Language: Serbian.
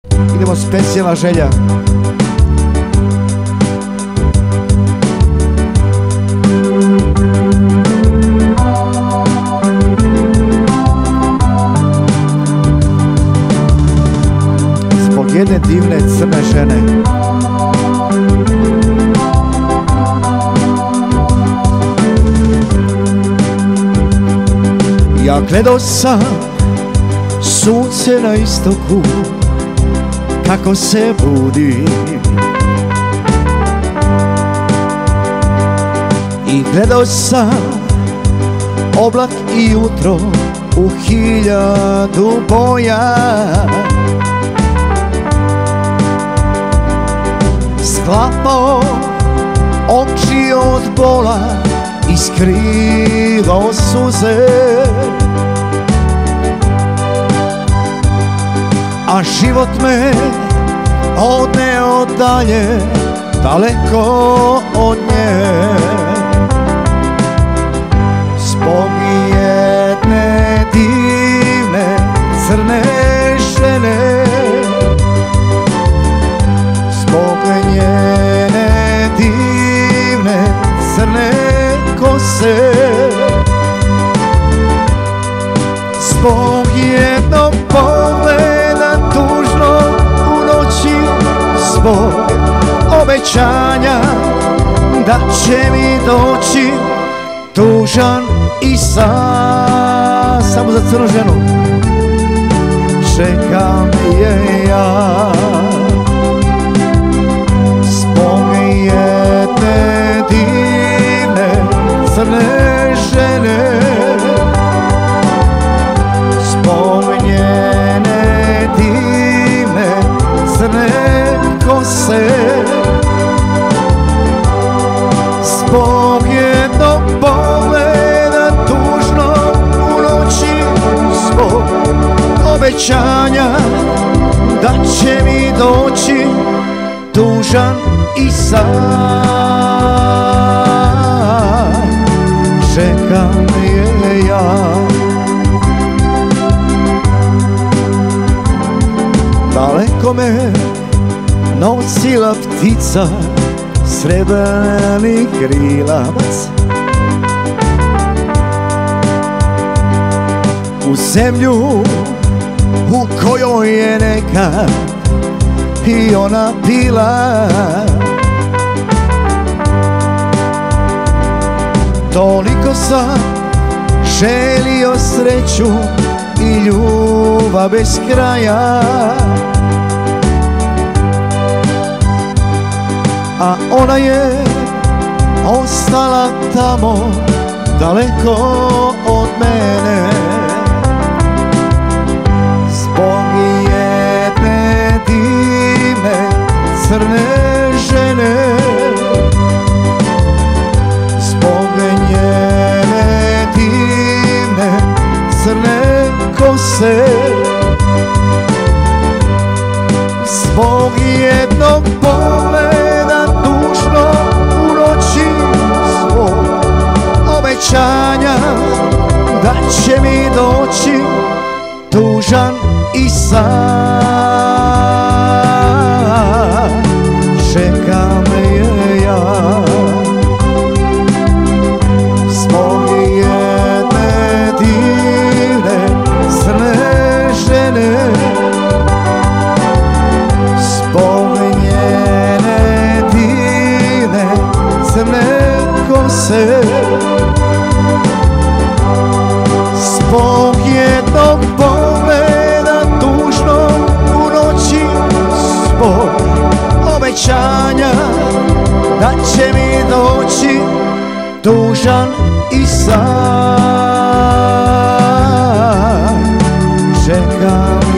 Idemo, specijalna želja. Zbog jedne divne crne žene. Ja gledao sam sunce na istoku kako se budi i gledao sam oblak i jutro u 1000 boja. Sklapao oči od bola i skrivao suze, a život me odneo dalje, daleko od nje. Zbog jedne divne crne žene, zbog njene divne crne kose, zbog jednog pogleda tužnog u noći, zbog obećanja da će mi doći tužan i sam. Samo za crnu ženu čekam je ja. Zbog jedne divne crne žene, zbog njene divne crne kose, zbog jednog pogleda tužnog u noći, zbog obećanja da će mi doći tužan i sam. Čekam je ja. Daleko me nosila ptica, srebrni krilac, u zemlju u kojoj je nekad i ona bila. Toliko sam želio sreću i ljubav bez kraja, a ona je ostala tamo daleko od mene. Zbog jedne divne crne žene, zbog njene divne crne kose, zbog jednog pogleda tužnog u noći, zbog obećanja da će mi doći tužan i sam. Čekam je ja. Zbog jedne divne crne žene, zbog njene divne crne kose, zbog jednog pogleda tužnog u noći, zbog obećanja da će mi doći tužan i sam. Čekam